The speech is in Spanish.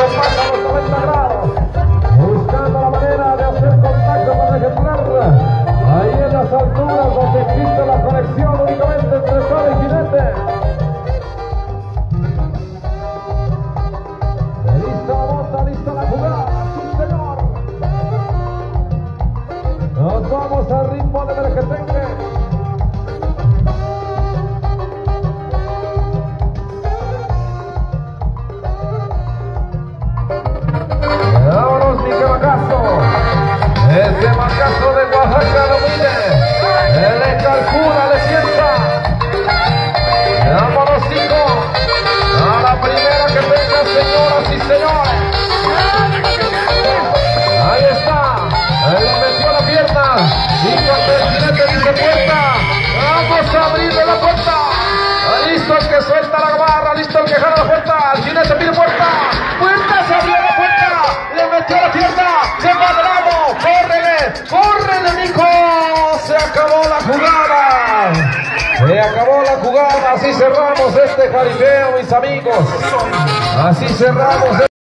Nico pasa a los 90 grados, buscando la manera de hacer contacto con el ejemplar. Ahí en las alturas donde existe la conexión únicamente entre sol y jinete. Lista la bota, lista la jugada, sí señor. Nos vamos al ritmo de Mergetengue. Vámonos, Nique Macazo. Este Macazo de Oaxaca lo mide. Le calcula, le sienta. Vámonos, Nico. A la primera que venga, señoras y señores. Ahí está. Él metió la pierna. Nico ante el jinete dice puerta. Vamos a abrirle la puerta. Listo el que suelta la barra, listo el que jala la puerta. El jinete pide puerta. Puerta, se abrió la puerta. Le metió la pierna. Se va de lado. Córrele, córrele, Nico. Se acabó la jugada. Se acabó la jugada. Así cerramos este jaripeo, mis amigos. Así cerramos.